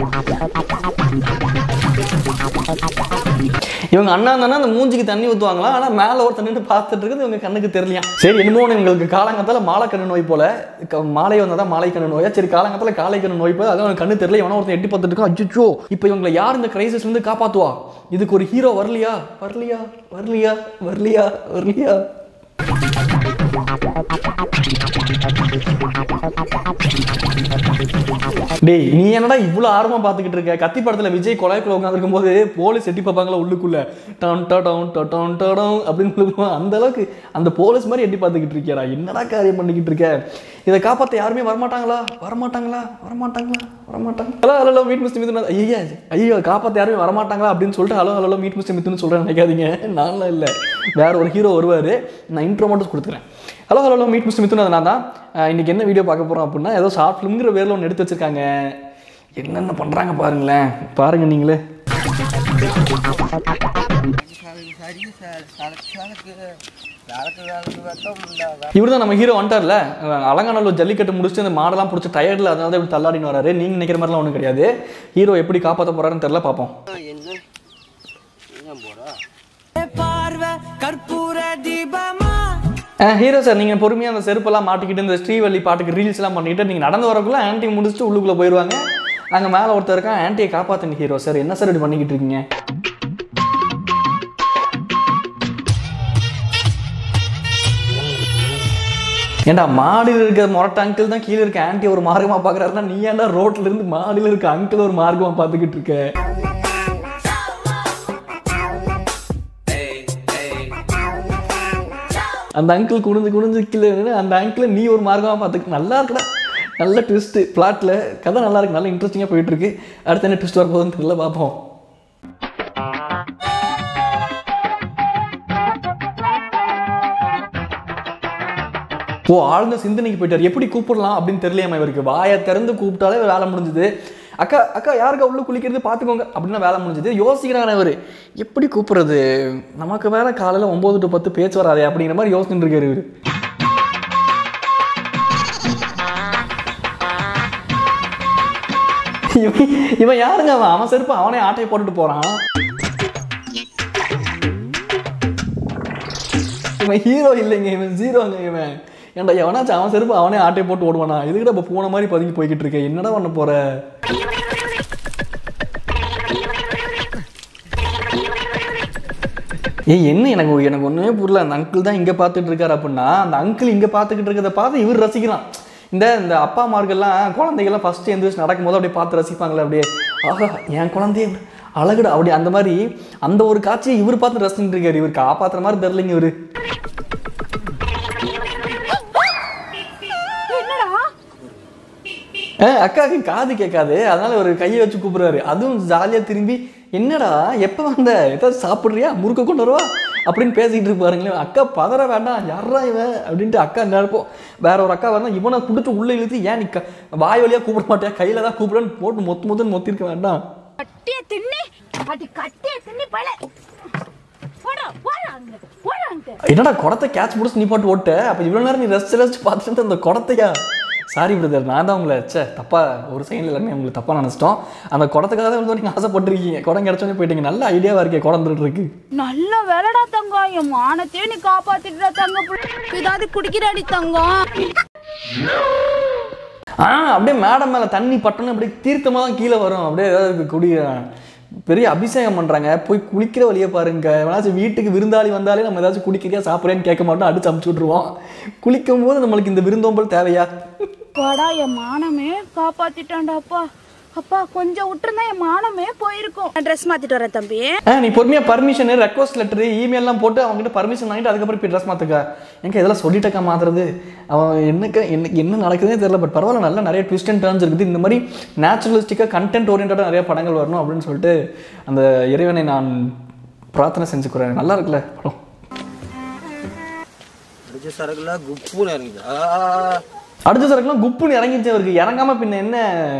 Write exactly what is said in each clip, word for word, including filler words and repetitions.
இவங்க அண்ணா தானே அந்த மூஞ்சிக்கு தண்ணி ஊற்றுவாங்களா, ஆனால் மேலே ஒரு தண்ணி பார்த்துட்டு இருக்குது இவங்க கண்ணுக்கு தெரியலையா. சரி என்னமோ இவங்களுக்கு காலங்கத்தால் மாலை கண்ணு நோய் போல, மாலை வந்தால் தான் மாலை கண்ணு நோயா, சரி காலங்கத்தால் காலை கண்ணு நோய் போல, அதான் கண்ணு தெரியல. எவனோ ஒருத்தன் எட்டி பார்த்துட்டு இருக்கா. அச்சோ, இப்போ இவங்களை யார் இந்த கிரைசிஸ்ல இருந்து காப்பாற்றுவா? இதுக்கு ஒரு ஹீரோ வரலையா வரலையா வரலையா வரலையா வரலையா டேய், நீ என்னடா இவ்வளோ ஆர்வமா பார்த்துக்கிட்டு இருக்க? கத்தி படத்துல விஜய் கொலைக்குள்ள உட்காந்துருக்கும் போது போலீஸ் எட்டி பார்ப்பாங்களா உள்ளுக்குள்ள, டன் டவுன் டன் டவுன் அப்படின்னு அந்த அளவுக்கு அந்த போலீஸ் மாதிரி எட்டி பார்த்துக்கிட்டு இருக்கியாடா? என்னடா காரியம் பண்ணிக்கிட்டு இருக்க? இதை காப்பாற்ற யாருமே வரமாட்டாங்களா வரமாட்டாங்களா வரமாட்டாங்களா வரமாட்டாங்க hello hello meet mister Mithun. ஐயா ஐயோ, காப்பாற்ற யாருமே வரமாட்டாங்களா அப்படின்னு சொல்லிட்டு hello hello meet mister Mithun சொல்கிறேன் நினைக்காதீங்க. நான்லாம் இல்லை, வேற ஒரு ஹீரோ வருவார். நான் இன்ட்ரோ மட்டும் கொடுத்துக்கிறேன். Hello hello meet mister Mithun. அது நான் தான். இன்றைக்கி என்ன வீடியோ பார்க்க போகிறோம் அப்படின்னா, ஏதோ ஷார்ட் ஃபிலிம்ங்கிற பேரில் ஒன்று எடுத்து வச்சுருக்காங்க. என்னென்ன பண்ணுறாங்க பாருங்களேன், பாருங்கள் நீங்களே. இவர் தான் நம்ம ஹீரோ வந்துட்டார்ல, அலங்காநல்லூர் ஜல்லிக்கட்டு முடிச்சுட்டு அந்த மாடெல்லாம் பிடிச்ச டயர்டில், அதனால தான் இப்படி தள்ளாடின்னு வராரு. நீங்கள் நினைக்கிற மாதிரிலாம் ஒன்றும் கிடையாது. ஹீரோ எப்படி காப்பாற்ற போகிறாருன்னு தெரியல, பார்ப்போம். ஹீரோ சார், நீங்கள் பொறுமையாக அந்த செருப்பெல்லாம் மாட்டிக்கிட்டு இந்த ஸ்ரீவள்ளி பாட்டுக்கு ரீல்ஸ்லாம் பண்ணிக்கிட்டு நீங்கள் நடந்து வரக்குள்ளே ஆன்ட்டி முடிச்சுட்டு உள்ளுக்குள்ளே போயிடுவாங்க. அங்கே மேலே ஒருத்தர் இருக்கான், ஆன்ட்டியை காப்பாற்றுங்க ஹீரோ சார். என்ன சார் இப்படி பண்ணிக்கிட்டு இருக்கீங்க? ஏன்டா மாடியில் இருக்கிற மொரட்ட அங்கிள் தான் கீழே இருக்க ஆன்ட்டி ஒரு மார்க்கமாக பார்க்குறாருன்னா, நீ ஏன்டா ரோட்டில் இருந்து மாடியில் இருக்க அங்கிள் ஒரு மார்க்கமாக பார்த்துக்கிட்டு இருக்க? அந்த அங்கிள் குனிஞ்சு குனிஞ்சு கீழே அந்த அங்கிள் நீ ஒரு மார்க்கமாக பார்த்துக்க. நல்லா இருக்குடா, நல்ல ட்விஸ்ட்டு பிளாட்டில், கதை நல்லா இருக்கு, நல்லா இன்ட்ரெஸ்டிங்காக போயிட்டு இருக்கு. அடுத்து என்ன ட்விஸ்ட் வரப்போகுதுன்னு தெரியல, பார்ப்போம். ஓ, ஆழ்ந்த சிந்தனைக்கு போயிட்டார். எப்படி கூப்பிடலாம் அப்படின்னு தெரியலையாமா இவருக்கு. வாயை திறந்து கூப்பிட்டாலே வேலை முடிஞ்சுது. அக்கா அக்கா யாருக்கா உள்ள குளிக்கிறது பார்த்துக்கோங்க அப்படின்னா வேலை முடிஞ்சுது. யோசிக்கிறாரு அவர், எப்படி கூப்பிட்றது, நமக்கு வேலை காலையில் ஒம்பது டு பத்து பேச்சு வராதே அப்படிங்கிற மாதிரி யோசிச்சுட்டு இருக்காரு இவர். இவன் யாருங்க அவன்? அவன் செருப்பு அவனே ஆட்டையை போட்டுட்டு போறான். இவன் ஹீரோ இல்லைங்க, இவன் ஜீரோங்க இவன். ஏன்டா எவனாச்சும் அவன் செருப்பு அவனே ஆட்டையை போட்டு ஓடுவானா? இதுக்கிட்ட இப்போ போன மாதிரி பதுங்கி போய்கிட்டு இருக்கேன். என்னடா பண்ண போற? ஏய் என்ன, எனக்கு எனக்கு ஒன்றுமே புரியல. அந்த அங்கிள் தான் இங்கே பார்த்துட்டு இருக்காரு அப்படின்னா, அந்த அங்கிள் இங்கே பார்த்துக்கிட்டு இருக்கிறத பார்த்து இவர் ரசிக்கிறான். இந்த இந்த அப்பா அம்மார்கள்லாம் குழந்தைகள்லாம் ஃபஸ்ட்டு எந்திரிச்சு நடக்கும்போது அப்படியே பார்த்து ரசிப்பாங்களே, அப்படியே ஆஹா என் குழந்தைய அழகுடா அப்படி, அந்த மாதிரி அந்த ஒரு காட்சியை இவர் பார்த்து ரசிச்சுட்டு இருக்காரு. இவர் காப்பாற்றுற மாதிரி தெரிலிங்க இவர். அக்காவுக்கு காது கேட்காது, அதனால ஒரு கையை வச்சு கூப்பிடுறாரு. அதுவும் ஜாலியாக திரும்பி, என்னடா எப்போ வந்த, ஏதாவது சாப்பிட்றியா, முறுக்க கொண்டு வருவா அப்படின்னு பேசிக்கிட்டு இருப்பாருங்களேன். அக்கா பதற வேண்டாம், யாரா இவன் அப்படின்ட்டு அக்கா நினைப்போம். வேற ஒரு அக்கா வரணும், இவனை பிடிச்சி உள்ளே இழுத்து, ஏன் நீ வாய் வழியாக கூப்பிட மாட்டேன், கையில் தான் கூப்பிடன்னு போட்டு மொத்த மொத்தன்னு மொத்திருக்க வேண்டாம். என்னடா குடத்தை கேட்ச் முடிச்சு நீ பாட்டு ஓட்ட, அப்போ இவ்வளோ நேரம் நீ ரசிச்சு ரசிச்சு பார்த்துட்டு அந்த குடத்தையா? சாரி பிரதர், நான் தான் உங்களை சே தப்பாக ஒரு செகண்டில் எல்லாமே உங்களுக்கு தப்பாக நினச்சிட்டோம். அந்த குடத்துக்காக தான் வந்து நீங்கள் ஆசைப்பட்டிருக்கீங்க. குடம் கிடச்சோன்னே போயிட்டீங்க. நல்ல ஐடியாவாக இருக்கே குடந்துட்டு இருக்கு. நல்ல வேலைடா தங்கம், என் மானத்தையே நீ காப்பாத்திட்டுடா தங்கம். ஏதாவது குடிக்கிறாடி தங்கம். ஆ அப்படியே மேடம் மேலே தண்ணி பட்டணும், அப்படியே தீர்த்தமாக தான் கீழே வரும். அப்படியே ஏதாவது குடி பெரிய அபிஷேகம் பண்ணுறாங்க, போய் குளிக்கிற வழியை பாருங்க. ஏதாச்சும் வீட்டுக்கு விருந்தாளி வந்தாலே நம்ம ஏதாச்சும் குடிக்கிறியா சாப்பிட்றேன்னு கேட்க மாட்டோம், அடிச்சு அமுச்சு விட்ருவோம். குளிக்கும் போது நம்மளுக்கு இந்த விருந்தோம்பல் தேவையா? வாடா, என் மானமே காப்பாத்திட்டான்டாப்பா. அப்பா கொஞ்சம் விட்டுருந்தா என் மானமே போயிருக்கும். ட்ரெஸ் மாத்திட்டு வரேன் தம்பி. நீ பொறுமையா பர்மிஷன், ரெக்வஸ்ட் லெட்டர், இமெயிலாம் போட்டு அவங்ககிட்ட பர்மிஷன் வாங்கிட்டு அதுக்கப்புறம் போய் ட்ரெஸ் மாத்துக்க. எனக்கு இதெல்லாம் சொல்லிட்டக்கா மாத்துறது, அவன் என்னக்கு என்ன என்ன நடக்குதுன்னே தெரியல. பட் பரவாயில்ல, நல்லா நிறைய ட்விஸ்ட் அண்ட் டர்ன்ஸ் இருக்குது. இந்த மாதிரி நேச்சுரலிஸ்டிக்காக கண்டென்ட் ஓரியன்டாக நிறைய படங்கள் வரணும் அப்படின்னு சொல்லிட்டு அந்த இறைவனை நான் பிரார்த்தனை செஞ்சுக்கிறேன். நல்லா இருக்குல்ல படம்? அடிச்ச சரக்குலாம் குப்புன்னு இறங்கிச்சு அவருக்கு. இறங்காம பின்ன என்ன,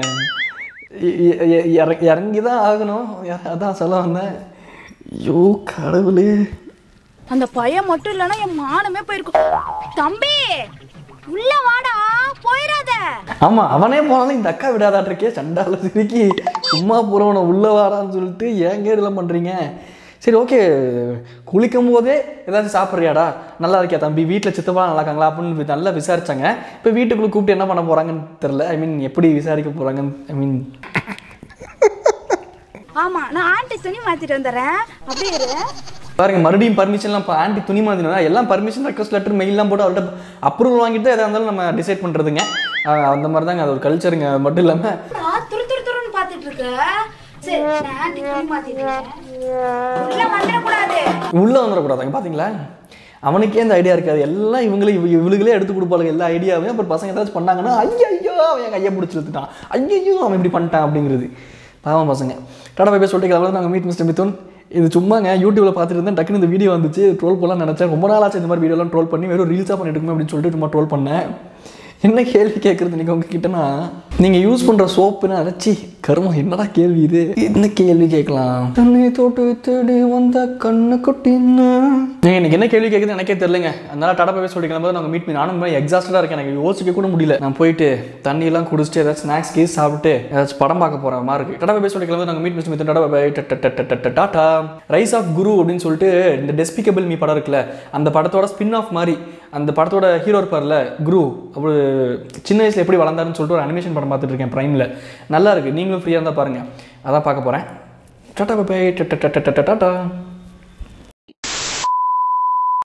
இறங்கி தான் ஆகணும். அதான் சொல்ல வந்தேன். ஐயோ கடவுளே, அந்த பையன் மட்டும் இல்லைன்னா என் மானமே போயிருக்கும். தம்பி உள்ள வாடா, போயிடாத. ஆமா அவனே போனாலும் இந்த அக்கா விடாதாட்டு இருக்கே, சண்டால சிரிக்கி சும்மா போகிறவனை உள்ளே வாடான்னு சொல்லிட்டு ஏங்க இதெல்லாம் பண்ணுறீங்க? சரி ஓகே, குளிக்கும் போதே ஏதாச்சும் சாப்பிட்றியாடா, நல்லா இருக்கியா தம்பி, வீட்டில் சித்தப்பா நல்லா இருக்காங்களா அப்படின்னு நல்லா விசாரிச்சாங்க. இப்போ வீட்டுக்குள்ளே கூப்பிட்டு என்ன பண்ண போகிறாங்கன்னு தெரில. ஐ மீன் எப்படி விசாரிக்க போகிறாங்கன்னு ஐ மீன் ஆமாம், நான் ஆண்டி துணி மாற்றிட்டு வந்துடுறேன், அப்படியே பாருங்க. மறுபடியும் பர்மிஷன்லாம் இப்போ ஆண்டி துணி மாற்றினா எல்லாம் பர்மிஷன் ரெக்வஸ்ட் லெட்டர் மெயிலாம் போட்டு அவர்கிட்ட அப்ரூவல் வாங்கிட்டு எதாக இருந்தாலும் நம்ம டிசைட் பண்ணுறதுங்க. அந்த மாதிரி தாங்க, அது ஒரு கல்ச்சருங்க. அது மட்டும் இல்லாமல் துரு துரு துருன்னு பார்த்துட்டு இருக்க. சரி, நான் ஆண்டி துணி மாற்றிட்டு உள்ள வந்துடக்கூடாது, உள்ளே வந்துடக்கூடாதுங்க. பார்த்தீங்களா, அவனுக்கே அந்த ஐடியா இருக்காது. எல்லாம் இவங்களே இவளுகளே எடுத்து கொடுப்பாளுங்க எல்லா ஐடியாவே. அப்புறம் பசங்க ஏதாச்சும் பண்ணாங்கன்னா ஐயோ அவன் என் கையை பிடிச்சி எடுத்துட்டான், ஐயோ அவன் இப்படி பண்ணிட்டான் அப்படிங்கிறது. பாவம் பசங்க. டாடா பை பை சொல்லிட்டு கிளம்புறது நாங்கள் மீட் மிஸ்டர் மிதுன். இது சும்மாங்க யூடியூப்ல பார்த்துட்டு இருந்தேன், டக்குன்னு இந்த வீடியோ வந்துச்சு, ட்ரோல் போலாம் நினச்சேன். ரொம்ப நாளாச்சு இந்த மாதிரி வீடியோலாம் ட்ரோல் பண்ணி, வெறும் ரீல்ஸாக பண்ணிட்டு இருக்குமே அப்படின்னு சொல்லிட்டு சும்மா ட்ரோல் பண்ணேன். என்ன கேள்வி கேட்குறது நீங்கள் உங்ககிட்டனா, நீங்கள் யூஸ் பண்ணுற சோப்புன்னு நினச்சி கருமம் என்னடா கேள்வி இது, என்ன கேள்வி கேட்கலாம்? தண்ணி தொட்டு தேடி வந்த கண்ணு கொட்டினா நீங்கள் எனக்கு என்ன கேள்வி கேட்குறது எனக்கே தெரியலங்க. அதனால டாடா பை பை சொல்லிட்டு கிளம்பும்போது நாங்கள் மீட் பண்ணி நானும் எக்ஸாஸ்டடாக இருக்கேன், எனக்கு யோசிக்க கூட முடியல. நான் போயிட்டு தண்ணியெல்லாம் குடிச்சிட்டு ஏதாச்சும் ஸ்நாக்ஸ் கீஸ் சாப்பிட்டு ஏதாச்சும் படம் பார்க்க போகிற மாதிரி இருக்குது. டாடா பை பை சொல்லிட்டு கிளம்பும்போது நாங்கள் meet mister Mithun. Tata bye tata. Rise of Guru அப்படின்னு சொல்லிட்டு இந்த டெஸ்பிகபிள் மீ படம் இருக்குல்ல, அந்த படத்தோட ஸ்பின் ஆஃப் மாதிரி அந்த படத்தோட ஹீரோ இருப்பார்ல குரு, அவரு சின்ன வயசில் எப்படி வளர்ந்தாருன்னு சொல்லிட்டு ஒரு அனிமேஷன் படம் பார்த்துட்டு இருக்கேன் ப்ரைமில். நல்லா இருக்குது, நீங்களும் ஃப்ரீயாக இருந்தால் பாருங்கள். அதான் பார்க்க போகிறேன். Tata bye bye tata.